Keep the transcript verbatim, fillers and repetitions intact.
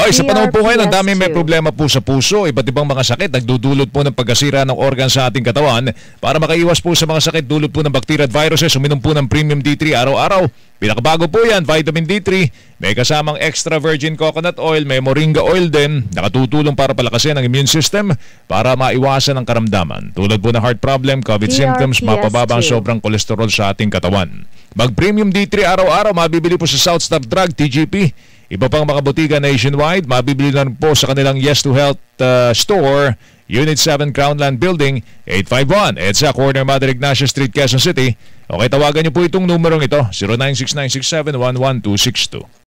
Oh, sa panahon po ngayon, ang P R P S dami may two. problema po sa puso, iba't ibang mga sakit, nagdudulot po ng pagkasira ng organ sa ating katawan. Para makaiwas po sa mga sakit dulot po ng bacteria at viruses, uminom po ng Premium D three araw-araw. Pinakabago po yan, vitamin D three, may kasamang extra virgin coconut oil, may moringa oil din, nakatutulong para palakasin ang immune system para maiwasan ang karamdaman. Tulad po ng heart problem, COVID P R P S symptoms, mapababa ang two. sobrang kolesterol sa ating katawan. Mag-Premium D three araw-araw, mabibili po sa South Star Drug, T G P. Iba pang mga botiga nationwide, mabibili na po sa kanilang Yes to Health uh, store, Unit seven Crownland Building, eight five one, EDSA, corner Mother Ignacia Street, Quezon City. Okay, tawagan niyo po itong numerong ito, zero nine six nine six seven one one two six two.